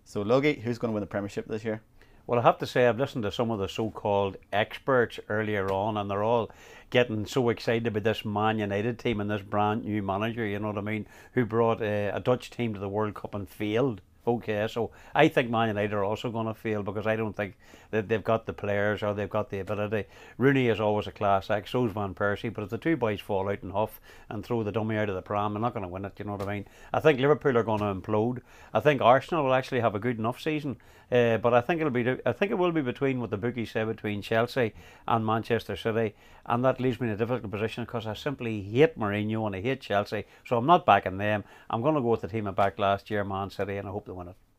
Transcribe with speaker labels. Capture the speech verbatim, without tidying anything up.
Speaker 1: So, Logie, who's going to win the Premiership this year?
Speaker 2: Well, I have to say, I've listened to some of the so-called experts earlier on, and they're all getting so excited about this Man United team and this brand new manager, you know what I mean, who brought a, a Dutch team to the World Cup and failed. Okay, so I think Man United are also going to fail because I don't think that they've got the players or they've got the ability. Rooney is always a class act, so's Van Persie, but if the two boys fall out and huff and throw the dummy out of the pram, they're not going to win it, you know what I mean? I think Liverpool are going to implode. I think Arsenal will actually have a good enough season, uh, but I think it'll be I think it will be between what the bookies say between Chelsea and Manchester City, and that leaves me in a difficult position because I simply hate Mourinho and I hate Chelsea, so I'm not backing them. I'm going to go with the team I backed last year, Man City, and I hope they win it.